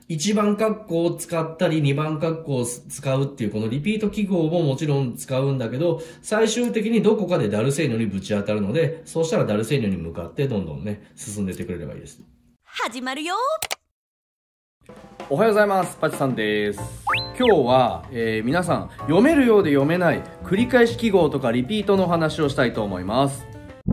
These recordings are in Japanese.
1番括弧を使ったり2番括弧を使うっていうこのリピート記号ももちろん使うんだけど、最終的にどこかでダルセーニョにぶち当たるので、そうしたらダルセーニョに向かってどんどんね、進んでいってくれればいいです。 始まるよ。 おはようございます。パチさんです。今日は、皆さん読めるようで読めない繰り返し記号とかリピートの話をしたいと思います。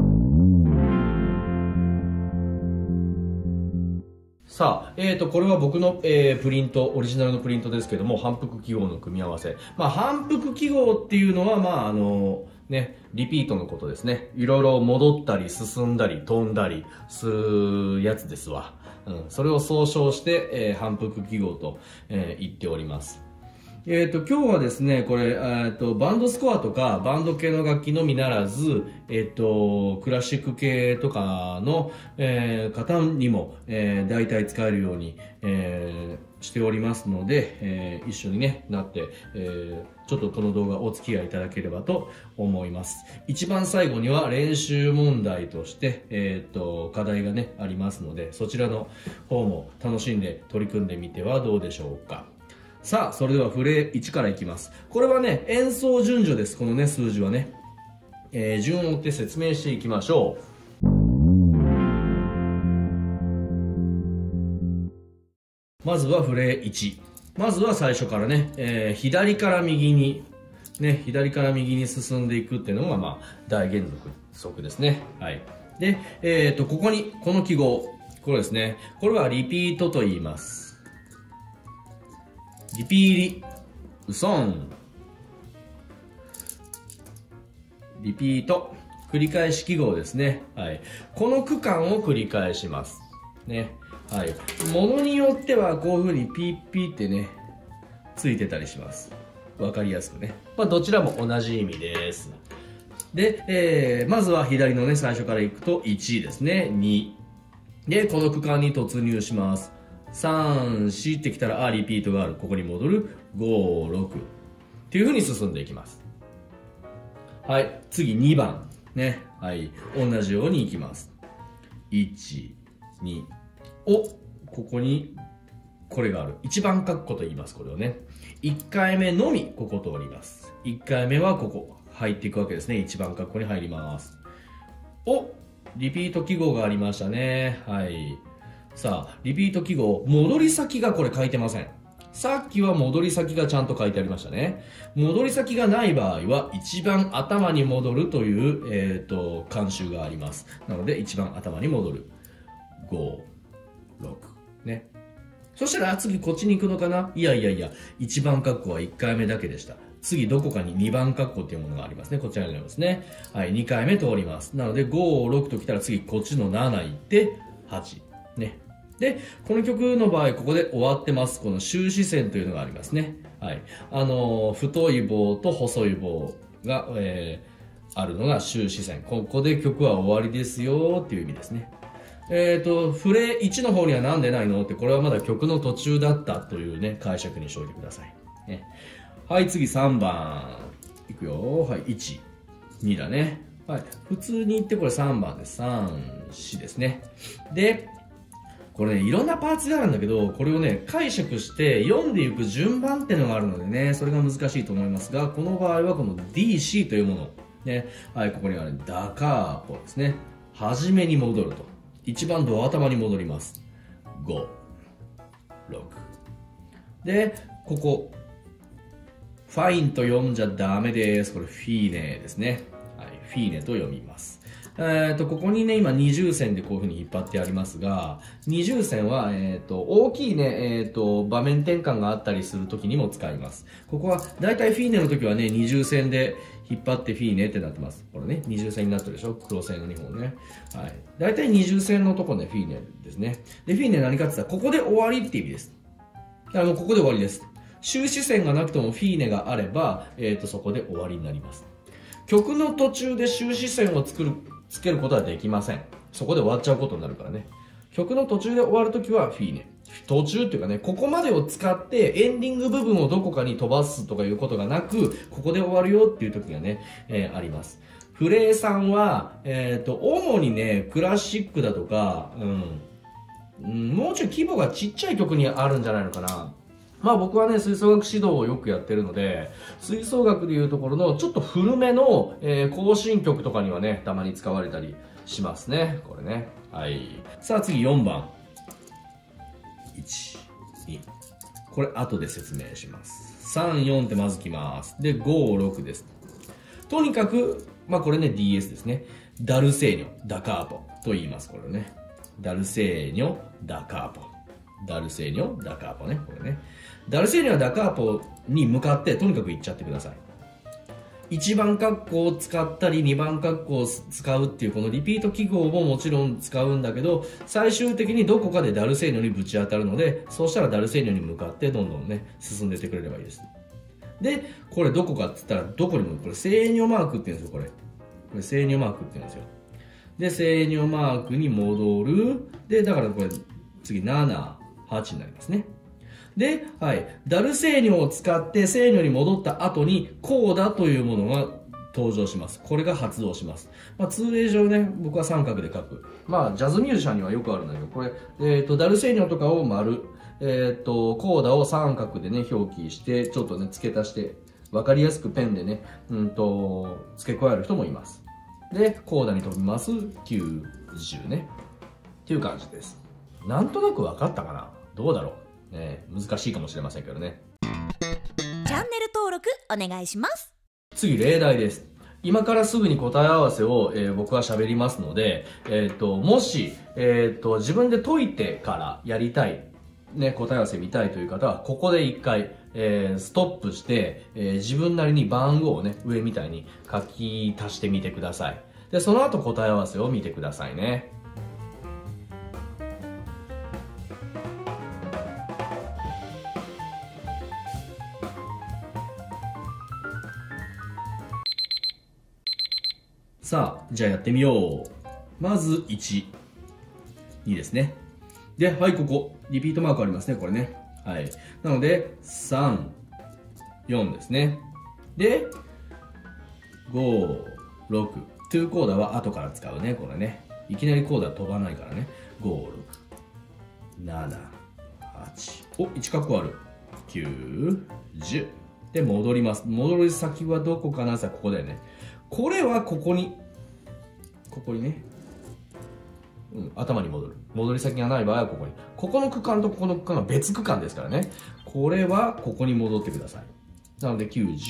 さあ、これは僕の、プリント、オリジナルのプリントですけども、反復記号の組み合わせ。反復記号っていうのは、リピートのことですね。いろいろ戻ったり、進んだり、飛んだりするやつですわ。それを総称して、反復記号と、言っております。今日はですね、これ、バンドスコアとか、バンド系の楽器のみならず、クラシック系とかの、方にも、大体使えるように、しておりますので、一緒にね、なって、ちょっとこの動画お付き合いいただければと思います。一番最後には練習問題として、課題がね、ありますので、そちらの方も楽しんで取り組んでみてはどうでしょうか。さあ、それではフレ1からいきます。これはね、演奏順序です。このね、数字はね。順を追って説明していきましょう。まずはフレ1。まずは最初からね、左から右に、左から右に進んでいくっていうのが、大原則ですね。はい。で、ここに、この記号。これですね。これはリピートと言います。リピーリ、ウソン、リピート、繰り返し記号ですね。はい。この区間を繰り返します。ね。はい。ものによってはこういう風にピーピーってね、ついてたりします。わかりやすくね。どちらも同じ意味です。で、まずは左のね、最初からいくと1ですね。2。で、この区間に突入します。3、4ってきたら、リピートがある。ここに戻る。5、6。っていう風に進んでいきます。はい。次2番。ね。はい。同じようにいきます。1、2。ここに、これがある。1番括弧と言います。これをね。1回目のみ、ここ通ります。1回目はここ。入っていくわけですね。1番括弧に入ります。リピート記号がありましたね。はい。さあ、リピート記号、戻り先がこれ書いてません。さっきは戻り先がちゃんと書いてありましたね。戻り先がない場合は、一番頭に戻るという、慣習があります。なので、一番頭に戻る。5、6。ね。そしたら、次こっちに行くのかな？いや、一番括弧は1回目だけでした。次、どこかに2番括弧っていうものがありますね。こちらになりますね。はい、2回目通ります。なので、5、6と来たら次、こっちの7行って、8。ね。で、この曲の場合、ここで終わってます。この終止線というのがありますね。はい。太い棒と細い棒が、あるのが終止線。ここで曲は終わりですよっていう意味ですね。フレ1の方にはなんでないのって、これはまだ曲の途中だったというね、解釈にしておいてください。ね。はい、次3番。いくよ。はい、1、2だね。はい。普通に言ってこれ3番です。3、4ですね。で、これね、いろんなパーツがあるんだけど、これをね、解釈して読んでいく順番っていうのがあるのでね、それが難しいと思いますが、この場合はこの DC というもの。ね。はい、ここにあるダカーポですね。はじめに戻ると。一番ド頭に戻ります。5、6。で、ここ、ファインと読んじゃダメです。これフィーネですね。はい、フィーネと読みます。ここにね、今二重線でこういう風に引っ張ってありますが、二重線は、大きいね、場面転換があったりするときにも使います。ここは、だいたいフィーネの時はね、二重線で引っ張ってフィーネってなってます。これね、二重線になってるでしょ？黒線の2本ね。はい。だいたい二重線のとこね、フィーネですね。で、フィーネ何かって言ったら、ここで終わりって意味です。ここで終わりです。終止線がなくてもフィーネがあれば、そこで終わりになります。曲の途中で終止線をつけることはできません。そこで終わっちゃうことになるからね。曲の途中で終わるときはフィーネ。途中っていうかね、ここまでを使ってエンディング部分をどこかに飛ばすとかいうことがなく、ここで終わるよっていう時がね、あります。フレーさんは、主にね、クラシックだとか、 もうちょい規模がちっちゃい曲にあるんじゃないのかな。まあ僕はね、吹奏楽指導をよくやってるので、吹奏楽でいうところのちょっと古めの、行進曲とかにはね、たまに使われたりしますね。これね。はい。さあ次4番。1、2。これ後で説明します。3、4ってまずきます。で、5、6です。とにかく、まあこれね、DS ですね。ダルセーニョ、ダカーポと言います。これね。ダルセーニョ、ダカーポ。ダルセーニョ、ダカーポね。これね。ダルセーニョ、ダカーポに向かってとにかく行っちゃってください。1番括弧を使ったり2番括弧を使うっていうこのリピート記号ももちろん使うんだけど、最終的にどこかでダルセーニョにぶち当たるので、そうしたらダルセーニョに向かってどんどんね、進んでいってくれればいいです。で、これどこかって言ったら、どこにも、これセーニョマークって言うんですよ、これ。これセーニョマークって言うんですよ。で、セーニョマークに戻る。で、だからこれ、次7、8になりますね。で、はい。ダルセーニョを使ってセーニョに戻った後に、コーダというものが登場します。これが発動します。まあ、通例上ね、僕は三角で書く。まあ、ジャズミュージシャンにはよくあるんだけど、これ、ダルセーニョとかを丸、コーダを三角でね、表記して、ちょっとね、付け足して、わかりやすくペンでね、付け加える人もいます。で、コーダに飛びます。9、10ね。っていう感じです。なんとなくわかったかな？どうだろうね、難しいかもしれませんけどね。 チャンネル登録お願いします。 次、例題です。今からすぐに答え合わせを、僕は喋りますので、もし、自分で解いてからやりたい、ね、答え合わせ見たいという方は、ここで一回、ストップして、自分なりに番号をね、上みたいに書き足してみてください。で、その後答え合わせを見てくださいね。さあ、じゃあやってみよう。まず1、2ですね。で、はい、ここ、リピートマークありますね、これね。はい。なので、3、4ですね。で、5、6。トゥーコーダは後から使うね、これね。いきなりコーダ飛ばないからね。5、6、7、8。お、1カッコある。9、10。で、戻ります。戻る先はどこかな？さあ、ここだよね。これはここにね、頭に戻る。戻り先がない場合はここに。ここの区間とここの区間は別区間ですからね。これはここに戻ってください。なので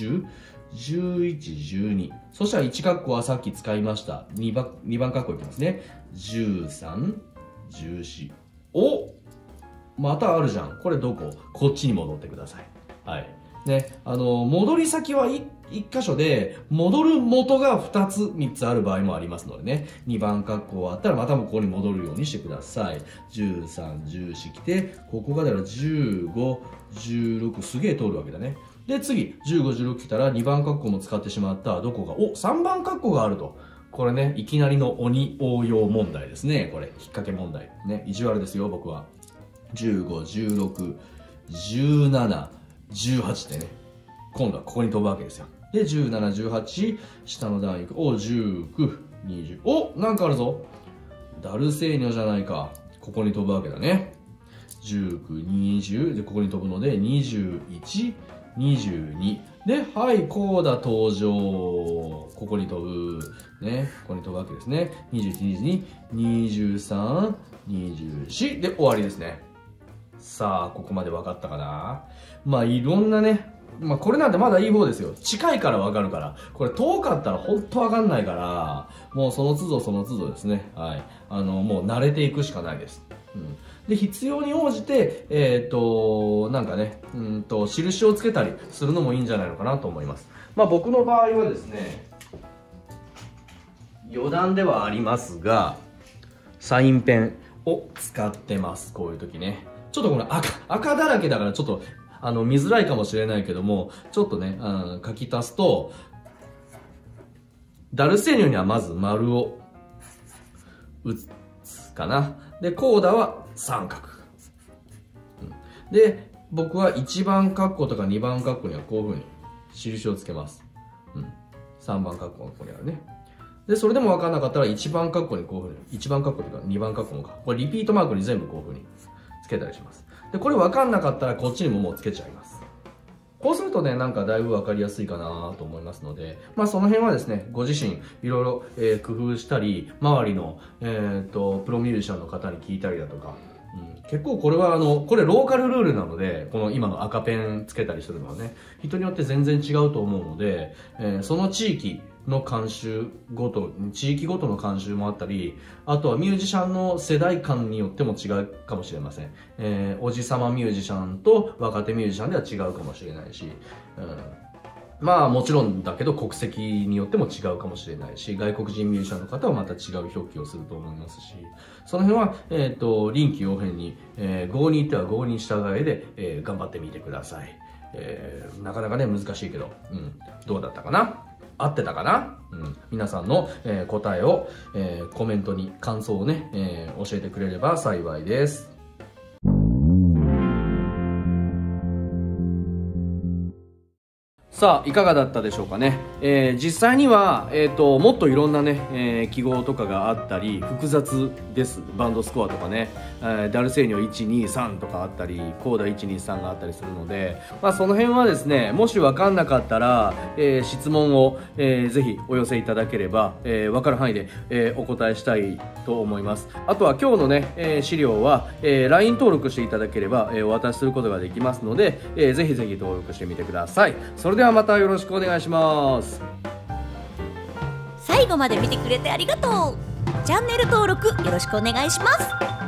9、10、11、12。そしたら1カッコはさっき使いました。2番カッコいきますね。13、14。お！またあるじゃん。これどこ？こっちに戻ってください。はい。ね、戻り先は1箇所で、戻る元が2つ、3つある場合もありますのでね、2番括弧終わったらまたここに戻るようにしてください。13、14来て、ここがだから15、16、すげえ通るわけだね。で、次、15、16来たら2番括弧も使ってしまった、どこが、お、3番括弧があると。これね、いきなりの鬼応用問題ですね。これ、引っ掛け問題。ね、意地悪ですよ、僕は。15、16、17、18ってね、今度はここに飛ぶわけですよ。で、17、18、下の段行く。お、19、20。お、なんかあるぞ。ダルセーニョじゃないか。ここに飛ぶわけだね。19、20。で、ここに飛ぶので、21、22。で、はい、コーダ登場。ここに飛ぶ。ね、ここに飛ぶわけですね。21、22、23、24。で、終わりですね。さあ、ここまで分かったかな？まあ、いろんなね、まあ、これなんてまだいい方ですよ。近いから分かるから。これ遠かったらほんと分かんないから、もうその都度その都度ですね。はい。もう慣れていくしかないです。うん。で、必要に応じて、なんかね、印をつけたりするのもいいんじゃないのかなと思います。まあ、僕の場合はですね、余談ではありますが、サインペンを使ってます。こういう時ね。ちょっとこの赤だらけだからちょっと見づらいかもしれないけども、ちょっとね、書き足すと、ダルセーニョにはまず丸を打つかな。で、コーダは三角。で、僕は1番括弧とか2番括弧にはこういう風に印をつけます。3番括弧がここにあるね。 で、それでも分かんなかったら1番括弧にこういうふうに、1番括弧というか2番括弧もか。これリピートマークに全部こういうふうにつけたりします。で、これ分かんなかったらこっちにももうつけちゃいます。こうするとね、なんかだいぶ分かりやすいかなと思いますので、まあその辺はですね、ご自身いろいろ工夫したり、周りの、プロミュージシャンの方に聞いたりだとか、結構これはこれローカルルールなので、この今の赤ペンつけたりするのはね、人によって全然違うと思うので、その地域の慣習ごと、地域ごとの慣習もあったり、あとはミュージシャンの世代間によっても違うかもしれません。おじさまミュージシャンと若手ミュージシャンでは違うかもしれないし、まあもちろんだけど国籍によっても違うかもしれないし、外国人ミュージシャンの方はまた違う表記をすると思いますし、その辺は、臨機応変に、合に行っては合に従えで、頑張ってみてください。なかなかね、難しいけど、どうだったかな？合ってたかな？皆さんの、答えを、コメントに感想をね、教えてくれれば幸いです。 さあいかがだったでしょうかね。実際には、もっといろんなね、記号とかがあったり複雑です。バンドスコアとかね、ダルセーニョ123とかあったりコーダ123があったりするので、まあ、その辺はですね、もし分かんなかったら、質問を、ぜひお寄せいただければ、分かる範囲で、お答えしたいと思います。あとは今日のね、資料は、LINE 登録していただければ、お渡しすることができますので、ぜひぜひ登録してみてください。それではまたよろしくお願いします。 最後まで見てくれてありがとう。チャンネル登録よろしくお願いします。